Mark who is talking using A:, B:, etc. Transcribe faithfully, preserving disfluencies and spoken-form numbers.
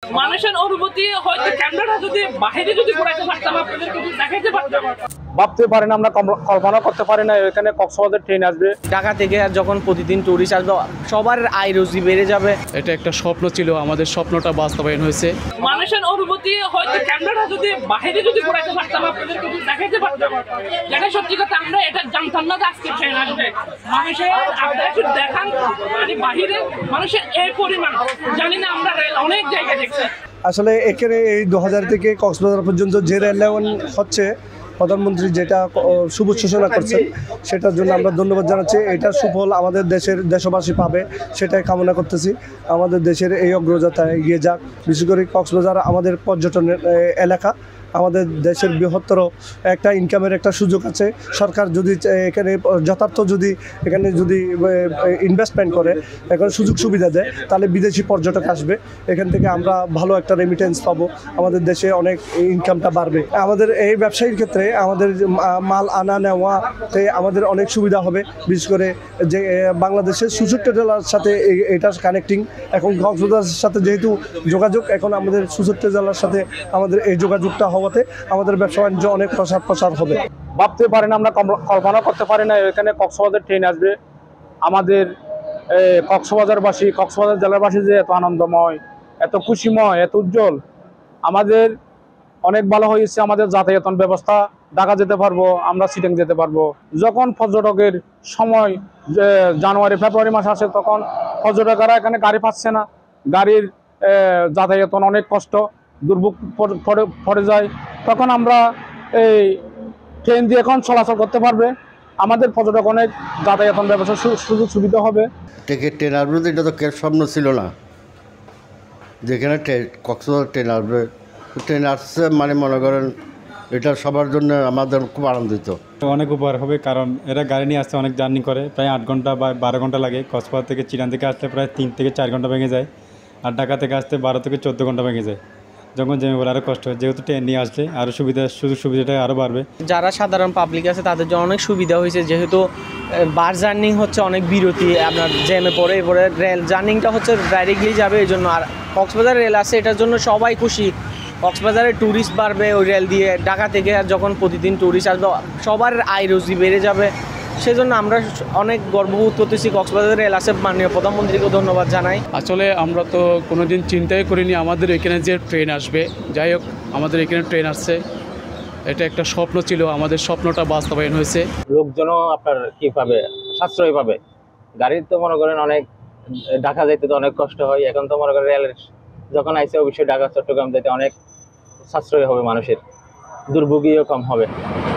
A: মানুষের অনুভূতি হয়তো ক্যামেরাটা যদি বাইরে যদি ঘোরাইতে পারতাম আপনাদের কিছু দেখাইতে পারতাম।
B: ভাবতে পারি না, আমরা কল্পনা করতে পারি না এখানে কক্সবাজার ট্রেন আসবে।
C: ঢাকা থেকে যখন প্রতিদিন টুরিস্ট আসবে সবার আয় রুজি বেড়ে যাবে।
D: এটা একটা স্বপ্ন ছিল, আমাদের স্বপ্নটা বাস্তবায়ন হয়েছে।
A: মানুষের অনুভূতি হয়তো ক্যামেরাটা যদি বাইরে যদি ঘোরাইতে পারতাম আপনাদের কিছু দেখাইতে পারতাম। যেটা সত্যি কথা, আমরা এটা জানতাম না যে আজকে ট্রেন আসবে। মানুষের আপনারা একটু দেখান, মানে বাহিরে মানুষের এই পরিমাণ জানি না, আমরা রেল অনেক জায়গায় দেখছি।
E: আসলে এখানে এই দু হাজার থেকে কক্সবাজার পর্যন্ত যে রেল লাইন হচ্ছে, প্রধানমন্ত্রী যেটা শুভ সূচনা করছেন সেটার জন্য আমরা ধন্যবাদ জানাচ্ছি। এটার সুফল আমাদের দেশের দেশবাসী পাবে সেটাই কামনা করতেছি। আমাদের দেশের এই অগ্রযাত্রায় এগিয়ে যাক। বিশেষ করে কক্সবাজার আমাদের পর্যটনের এলাকা, আমাদের দেশের বৃহত্তর একটা ইনকামের একটা সুযোগ আছে। সরকার যদি এখানে যথার্থ যদি এখানে যদি ইনভেস্টমেন্ট করে, এখন সুযোগ সুবিধা দেয়, তাহলে বিদেশি পর্যটক আসবে। এখান থেকে আমরা ভালো একটা রেমিটেন্স পাবো, আমাদের দেশে অনেক ইনকামটা বাড়বে। আমাদের এই ব্যবসায়ীর ক্ষেত্রে আমাদের মাল আনা নেওয়াতে আমাদের অনেক সুবিধা হবে। বিশেষ করে যে বাংলাদেশের চৌষট্টি জেলার সাথে এটা কানেক্টিং, এখন কক্সবাজারের সাথে যেহেতু যোগাযোগ, এখন আমাদের চৌষট্টি জেলার সাথে আমাদের এই যোগাযোগটা হওয়াতে আমাদের ব্যবসা বাণিজ্য অনেক প্রসার প্রসার হবে।
B: ভাবতে পারি না, আমরা কল্পনা করতে পারি না এখানে কক্সবাজার ট্রেন আসবে। আমাদের কক্সবাজারবাসী কক্সবাজার জেলাবাসী যে এত আনন্দময়, এত খুশিময়, এত উজ্জ্বল, আমাদের অনেক ভালো হয়েছে। আমাদের যাতায়াতন ব্যবস্থা, ঢাকা যেতে পারবো, আমরা সিটিং যেতে পারবো। যখন পর্যটকের সময় জানুয়ারি ফেব্রুয়ারি মাস আসে, তখন পর্যটকেরা এখানে গাড়ি পাচ্ছে না, গাড়ির যাতায়াতন অনেক কষ্ট, দুর্ভোগ পড়ে যায়। তখন আমরা এই ট্রেন দিয়ে এখন চলাচল করতে পারবে, আমাদের পর্যটক অনেক যাতায়াতন ব্যবস্থার সুযোগ সুবিধা হবে।
F: টিকিট ট্রেন আসবে, এটা তো কেউ স্বপ্ন ছিল না যেখানে ট্রেন কক্সবাজার ট্রেন আসবে। ট্রেন আসছে মানে মনে করেন এটা সবার জন্য আমাদের খুব আনন্দিত।
G: অনেক উপকার হবে, কারণ এরা গাড়ি নিয়ে আসতে অনেক জার্নি করে, প্রায় আট ঘন্টা বা বারো ঘন্টা লাগে। কক্সবাজার থেকে চিরান থেকে আসতে প্রায় তিন থেকে চার ঘন্টা ভেঙে যায়, আর ঢাকা থেকে আসতে বারো থেকে চোদ্দো ঘন্টা ভেঙে যায়। যখন জমে বলে আরও কষ্ট হয়, যেহেতু ট্রেন নিয়ে আসলে আরও সুবিধা সুযোগ সুবিধাটা আরও বাড়বে।
C: যারা সাধারণ পাবলিক আছে তাদের জন্য অনেক সুবিধা হয়েছে, যেহেতু বাস জার্নি হচ্ছে অনেক বিরতি, আপনার জ্যামে পড়ে এরপরে রেল জার্নিংটা হচ্ছে ডাইরেক্টলি যাবে, এই জন্য। আর কক্সবাজার রেল আছে, এটার জন্য সবাই খুশি। কক্সবাজারে ট্যুরিস্ট বাড়বে ওই রেল দিয়ে। ঢাকা থেকে যখন প্রতিদিন ট্যুরিস্ট আসবে সবার আয় রুজি বেড়ে যাবে। সেজন্য আমরা অনেক গর্ববোধ করতেছি কক্সবাজার রেল আছে। মাননীয় প্রধানমন্ত্রীকে ধন্যবাদ জানাই।
D: আসলে আমরা তো কোনোদিন চিন্তাই করিনি আমাদের এখানে যে ট্রেন আসবে। যাই হোক, আমাদের এখানে ট্রেন আসছে, এটা একটা স্বপ্ন ছিল, আমাদের স্বপ্নটা বাস্তবায়ন হয়েছে।
H: লোকজনও আপনার কি পাবে, সাশ্রয় পাবে। গাড়ির তো মনে করেন অনেক, ঢাকা যাইতে তো অনেক কষ্ট হয়, এখন তো মনে করেন রেলের যখন আইসে অবশ্যই ঢাকা চট্টগ্রাম যাইতে অনেক সাশ্রয় হবে, মানুষের দুর্ভোগীও কম হবে।